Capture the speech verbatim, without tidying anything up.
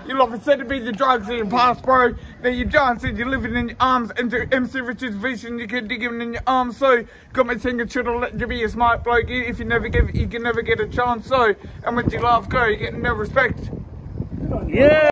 You love it said to be the drugs in your past, bro. Then you John said you're living in your arms into M C Richard's vision, you can dig him in your arms. So got me thinking should I let you be a smart bloke. If you never give it, you can never get a chance. So and when you laugh go, you get no respect. Yeah.